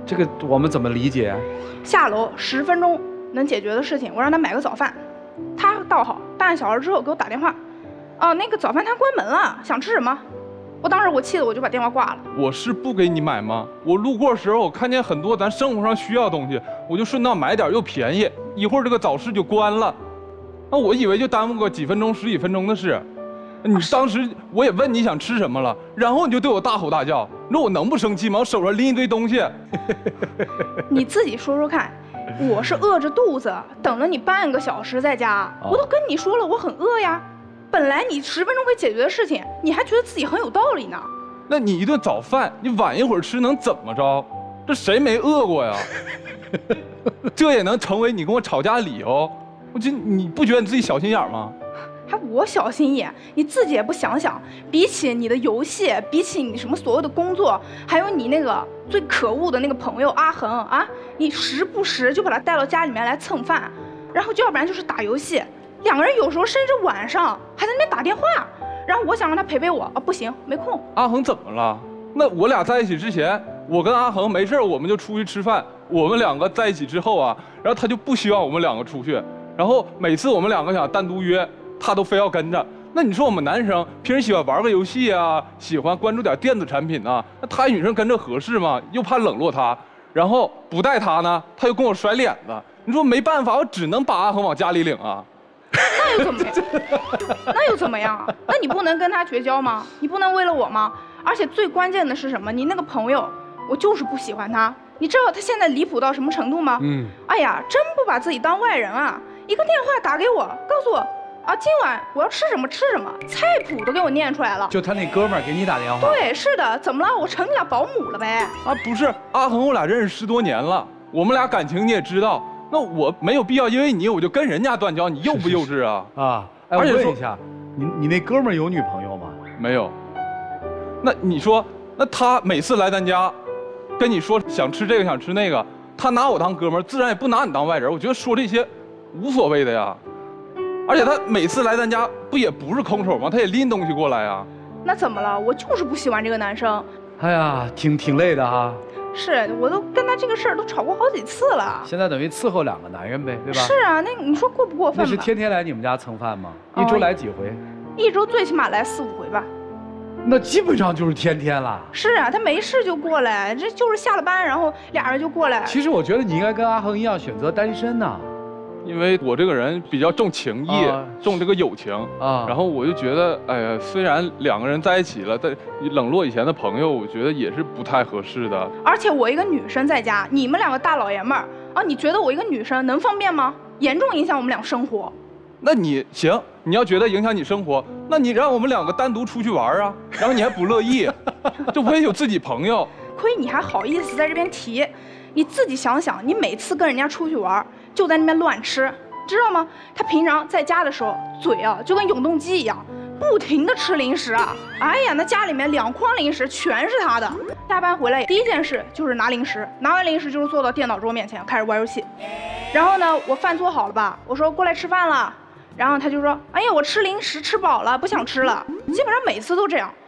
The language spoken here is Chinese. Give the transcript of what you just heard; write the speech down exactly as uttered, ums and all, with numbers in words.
这个我们怎么理解？ 下楼十分钟能解决的事情，我让他买个早饭，他倒好，半个小时之后给我打电话，哦、呃，那个早饭摊关门了，想吃什么？我当时我气得我就把电话挂了。 我是不给你买吗？我路过的时候，我看见很多咱生活上需要的东西，我就顺道买点，又便宜。一会儿这个早市就关了，那我以为就耽误个几分钟、十几分钟的事。你当时我也问你想吃什么了，然后你就对我大吼大叫，你说我能不生气吗？我手上拎一堆东西。 你自己说说看，我是饿着肚子等了你半个小时在家，哦、我都跟你说了我很饿呀。本来你十分钟可以解决的事情，你还觉得自己很有道理呢。 那你一顿早饭，你晚一会儿吃能怎么着？这谁没饿过呀？这也能成为你跟我吵架的理由？我觉得你不觉得你自己小心眼吗？ 还我小心眼？你自己也不想想，比起你的游戏，比起你什么所有的工作，还有你那个最可恶的那个朋友阿恒啊，你时不时就把他带到家里面来蹭饭，然后就要不然就是打游戏，两个人有时候甚至晚上还在那边打电话，然后我想让他陪陪我啊，不行，没空。 阿恒怎么了？那我俩在一起之前，我跟阿恒没事我们就出去吃饭，我们两个在一起之后啊，然后他就不希望我们两个出去，然后每次我们两个想单独约，他都非要跟着。那你说我们男生平时喜欢玩个游戏啊，喜欢关注点电子产品啊，那他女生跟着合适吗？又怕冷落他，然后不带他呢，他又跟我甩脸子。你说没办法，我只能把阿恒往家里领啊。 那又怎么样？那又怎么样啊？那你不能跟他绝交吗？你不能为了我吗？而且最关键的是什么？你那个朋友，我就是不喜欢他。你知道他现在离谱到什么程度吗？嗯。哎呀，真不把自己当外人啊！一个电话打给我，告诉我啊，今晚我要吃什么吃什么，菜谱都给我念出来了。 就他那哥们儿给你打电话？ 对，是的。怎么了？我成你俩保姆了呗？ 啊，不是，阿恒我俩认识十多年了，我们俩感情你也知道。那我没有必要因为你我就跟人家断交，你幼不幼稚啊？ 是是是啊，哎，我问一下，你你那哥们儿有女朋友吗？ 没有。那你说，那他每次来咱家，跟你说想吃这个想吃那个，他拿我当哥们儿，自然也不拿你当外人。我觉得说这些无所谓的呀。而且他每次来咱家不也不是空手吗？他也拎东西过来啊。 那怎么了？我就是不喜欢这个男生。 哎呀，挺挺累的哈。 是，我都跟他这个事儿都吵过好几次了。 现在等于伺候两个男人呗，对吧？ 是啊，那你说过不过分吧？ 那是天天来你们家蹭饭吗？一周来几回？ 一周最起码来四五回吧。 那基本上就是天天了。 是啊，他没事就过来，这就是下了班，然后俩人就过来。 其实我觉得你应该跟阿恒一样选择单身呐。 因为我这个人比较重情义，啊、重这个友情啊，然后我就觉得，哎呀，虽然两个人在一起了，但冷落以前的朋友，我觉得也是不太合适的。 而且我一个女生在家，你们两个大老爷们儿啊，你觉得我一个女生能方便吗？严重影响我们俩生活。 那你行，你要觉得影响你生活，那你让我们两个单独出去玩啊，然后你还不乐意，这不也有自己朋友？ 亏你还好意思在这边提，你自己想想，你每次跟人家出去玩。就在那边乱吃，知道吗？他平常在家的时候，嘴啊就跟永动机一样，不停的吃零食啊！哎呀，那家里面两筐零食全是他的。下班回来第一件事就是拿零食，拿完零食就是坐到电脑桌面前开始玩游戏。然后呢，我饭做好了吧？我说过来吃饭了，然后他就说：“哎呀，我吃零食吃饱了，不想吃了。”基本上每次都这样。